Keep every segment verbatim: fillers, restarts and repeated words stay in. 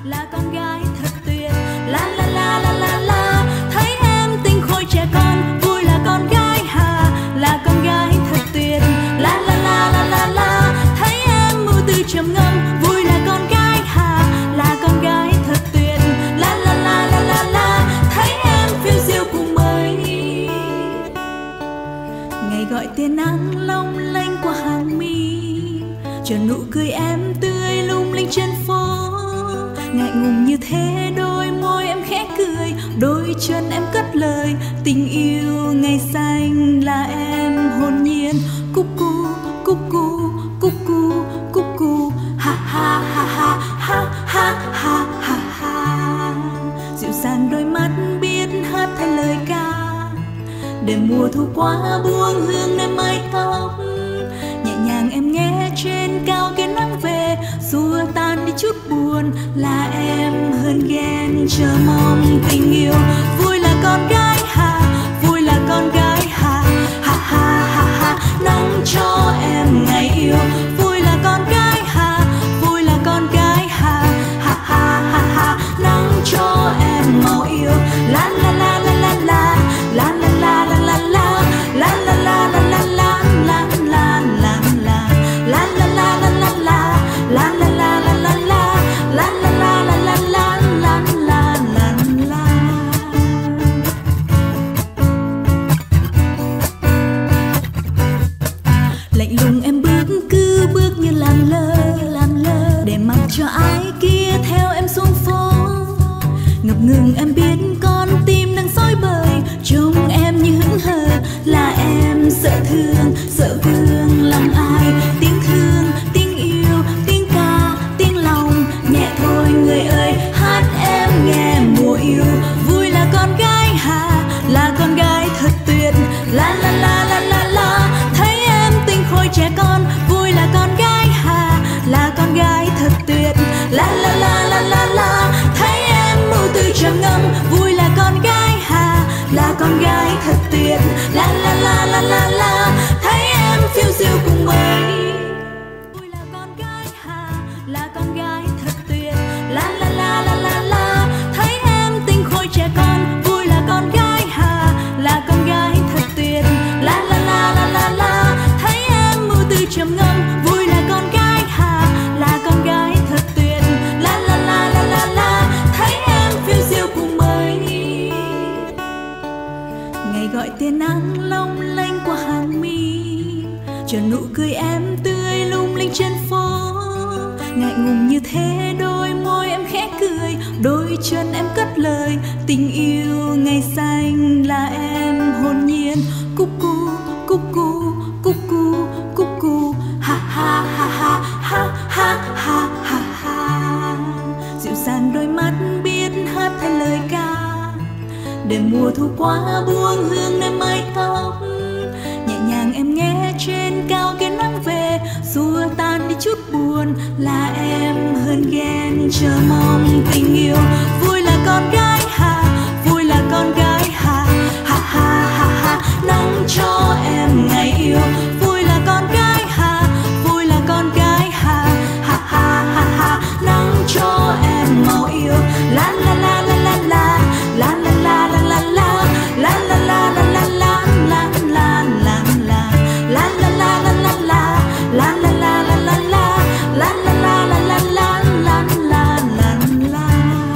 là con gái thật tuyệt. La la la la la la, thấy em tinh khôi trẻ con, vui là con gái Hà, là con gái thật tuyệt. La la la la la la, thấy em mưu tư trầm ngâm, vui là con gái Hà, là con gái thật tuyệt. La la la la la la, thấy em phiêu diêu cùng mây. Ngày gọi tên nắng long lanh qua hàng mi, chờ nụ cười em tươi lung linh trên phố. Ngại ngùng như thế đôi môi em khẽ cười, đôi chân em cất lời tình yêu ngày xanh là em hồn nhiên. Cúc cu cúc cu cúc cu cúc cu, ha ha ha ha ha ha ha ha ha. Dịu dàng đôi mắt biết hát thay lời ca, để mùa thu qua buông hương nơi mái tóc. Nhẹ nhàng em nghe trên cao cái nắng về, xua tan đi chút buồn, là em hơn ghen chờ mong tình yêu. Vui là con gái Hà, vui là con gái Hà, ha ha ha ha. Nắng cho em ngày yêu, vui là con gái Hà, vui là con gái Hà, ha ha ha ha. Nắng cho em màu yêu. La la la la la la, la la la la la la, la la la la la la, la la la la, la la la la la la, la la la la la la, la la la la la la, la la la la. Lạnh lùng em bước cứ bước như làm lơ làm lơ, để mặc cho ai kia theo em xuống phố. Ngập ngừng em biết con tim đang soi bời, trông em như hững hờ, là em sợ thương sợ vương lòng ai. Tiếng thương tiếng yêu tiếng ca tiếng lòng, nhẹ thôi người ơi hát em nghe mùa yêu. Vui là con gái Hà, là con gái thật tuyệt. La la la la la la, thấy em tinh khôi trẻ con, vui là con gái Hà, là con gái thật tuyệt. La la la la la la, thấy em mưu tư trầm ngâm, vui là con gái Hà, là con gái thật tuyệt. La la la la la la, thấy em phiêu diêu cùng mây. Vui là con gái Hà, là con gái thật tuyệt. La la la la la la, thấy em tinh khôi trẻ con, vui là con gái Hà, là con gái thật tuyệt. La la la la la la, thấy em mưu tư trầm ngâm, vui là con gái Hà, là con gái thật tuyệt. La la la la la la, thấy em phiêu diêu cùng mây. Ngày gọi tên nắng long lanh qua hàng mi, chờ nụ cười em tươi lung linh trên phố. Ngại ngùng như thế đôi môi em khẽ cười, đôi chân em cất lời tình yêu ngày xanh là em hồn nhiên. Cúc cu cúc cu cúc cu cúc cu, ha ha ha ha ha ha ha ha ha. Dịu dàng đôi mắt biết hát thay lời ca, để mùa thu qua buông hương nơi mái tóc. Nhẹ nhàng em nghe trên cao cái nắng về, xua tan đi chút buồn, là em hơn ghen chờ mong tình yêu. Vui là con gái Hà, vui là con gái Hà, ha ha ha ha. Nắng cho em ngày yêu, vui là con gái Hà, vui là con gái Hà, ha ha ha ha. Nắng cho em màu yêu. La la la la la la, la la la la la la, la la la la la la, la la la la, la la la la la la, la la la la la la, la la la la la la, la la la la.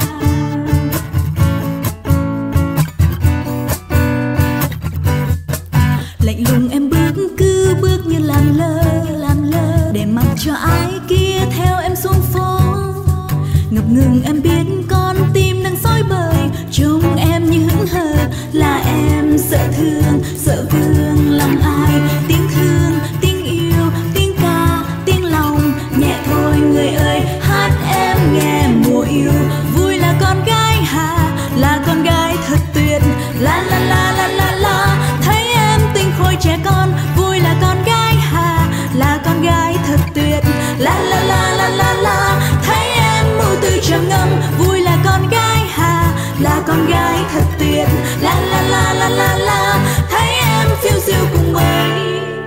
Lạnh lùng em bước cứ bước như làm lơ làm lơ, để mặc cho ai kia theo em xuống phố. Ngập ngừng em biết con tim đang soi bời, trông em như hững hờ, là em sợ thương sợ vương lòng ai. Tiếng thương tiếng yêu tiếng ca tiếng lòng, nhẹ thôi người ơi hát em nghe mùa yêu. Vui là con gái Hà, là con gái thật tuyệt. La la la la la la, thấy em tinh khôi trẻ con, vui là con gái Hà, là con gái thật tuyệt. La la la la la la, thấy em mưu tư trầm ngâm, vui là con gái Hà, là con gái thật tuyệt. La la la la la la, thấy em phiêu diêu cùng mây.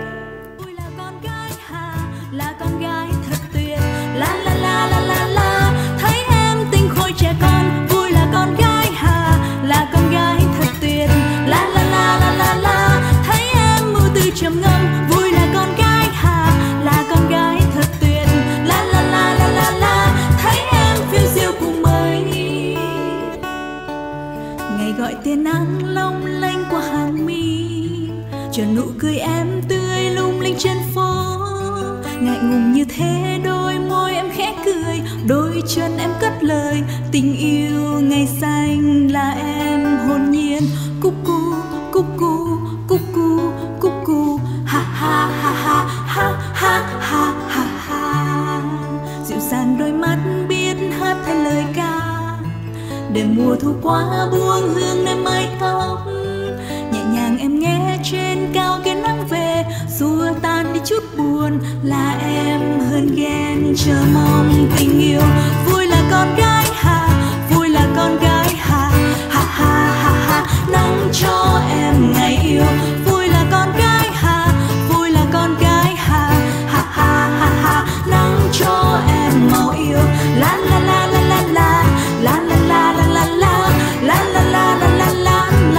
cho nụ cười em tươi lung linh trên phố. Ngại ngùng như thế đôi môi em khẽ cười, đôi chân em cất lời tình yêu ngày xanh là em hồn nhiên. Cúc cu cúc cu cúc cu cúc cu ha ha ha ha ha ha ha ha ha. Dịu dàng đôi mắt biết hát thay lời ca, để mùa thu qua buông hương nơi mái tóc. Nhẹ nhàng em nghe trên cao cái nắng về, xua tan đi chút buồn là em hơn ghen chờ mong tình yêu. Vui là con gái hà, vui là con gái hà, ha ha ha ha. Nắng cho em ngày yêu. Vui là con gái hà, vui là con gái hà, ha ha ha ha. Nắng cho em màu yêu. La la la la la la, la la la la la la, la la la la la la.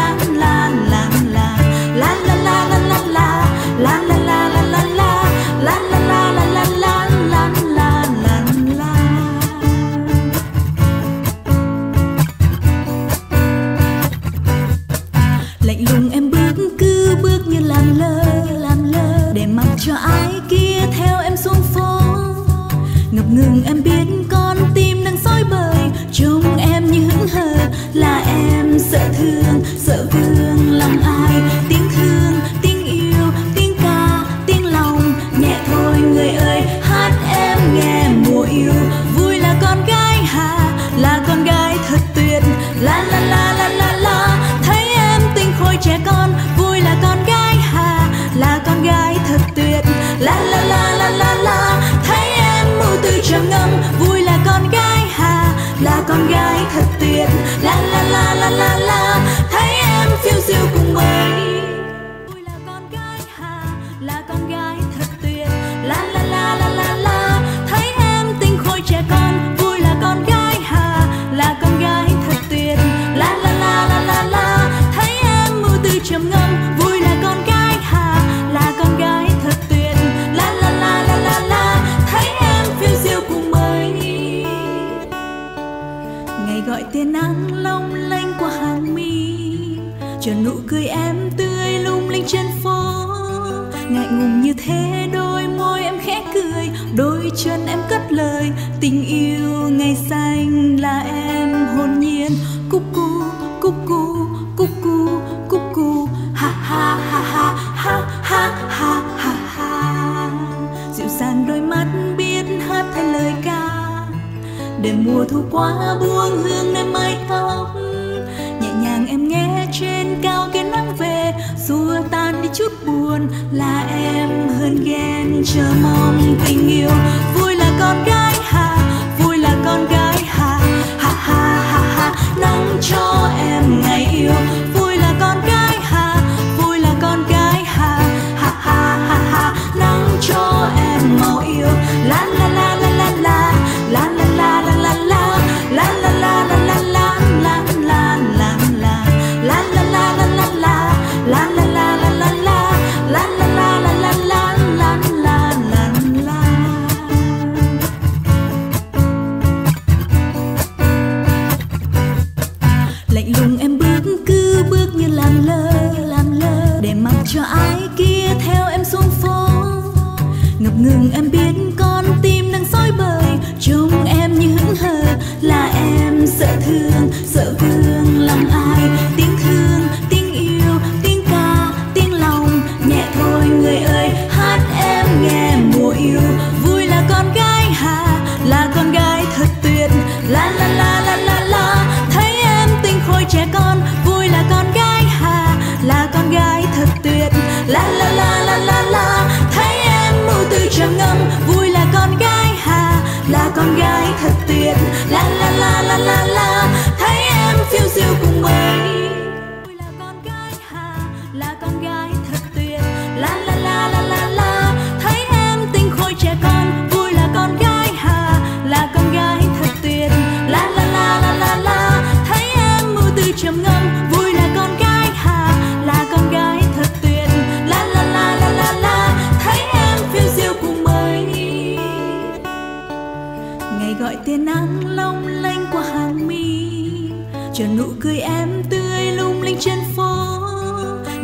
Lạnh lùng em bước cứ bước như làm lơ làm lơ, để mặc cho ai kia theo em xuống phố. Ngập ngừng em biết con tim đang soi bời, trông em như hững hờ là em sợ thương sợ vương lòng ai. Tiếng thương tiếng yêu tiếng ca tiếng lòng nhẹ thôi người ơi, hát em nghe mùa yêu. Vui là con gái hà, là con gái thật tuyệt. La la la la la la, thấy em tinh khôi trẻ con. Vui là con gái hà, là con gái thật tuyệt. La la la la la la, thấy em mưu tư trầm ngâm. Vui là con gái hà, là con gái thật tuyệt. La la la la la la, thấy em phiêu diêu cùng mây. Vui là con gái hà, là con gái thật tuyệt. La la la la la la, thấy em tinh khôi trẻ con. Vui là con gái hà, là con gái thật tuyệt. La la la la la la, thấy em mưu tư trầm ngâm. Vui là con gái hà, là con gái thật tuyệt. La la la la la la, thấy em phiêu diêu cùng mây. Ngày gọi tên nắng long lanh qua hàng mi, cho nụ cười em tươi lung linh trên phố. Ngại ngùng như thế đôi môi em khẽ cười, đôi chân em cất lời tình yêu ngày xanh là em hồn nhiên. Cúc cu cúc cu cúc cu cúc cu ha ha ha ha ha ha ha ha ha. Dịu dàng đôi mắt biết hát thay lời ca, để mùa thu qua buông hương nơi mái tóc. Nhẹ nhàng em nghe trên cao cái nắng về, xua tan đi chút buồn là em hơn ghen chờ mong tình yêu. Vui là con gái hà, vui là con gái hà, ha ha ha ha. Nắng cho em ngày yêu. Vui là con gái hà, vui là con gái hà, ha ha ha ha. Nắng cho em màu yêu. La la la la la la, la la la la la la, la la la la la la, la la la la, la la la la la la, la la la la la la, la la la la la la, la la la la. Lạnh lùng em bước cứ bước như làm lơ làm lơ, để mặc cho ai kia theo em xuống phố. Ngập ngừng em biết con tim đang soi bời, trông em như hững hờ là em sợ thương sợ vương lòng ai. Tiếng thương tiếng yêu tiếng ca tiếng lòng nhẹ thôi người ơi, hát em nghe mùa yêu. Vui là con gái hà, là con gái thật tuyệt. La la la la la la, thấy em tinh khôi trẻ con. Vui là con gái hà, là con gái thật tuyệt. La la la la la la, thấy em mưu tư trầm ngâm. Vui là con gái hà, là con gái thật tuyệt. La la la la la la, thấy em phiêu diêu cùng mây. Vui là con gái hà, là con gái thật tuyệt. La la la la la la, thấy em tinh khôi trẻ con. Vui là con gái hà, là con gái thật tuyệt. La la la la la la, thấy em mưu tư trầm ngâm. Vui là con gái hà, là con gái thật tuyệt. La la la la la la, thấy em phiêu diêu cùng mây. Ngày gọi tên nắng long lanh qua hàng mi, cho nụ cười em tươi lung linh trên phố.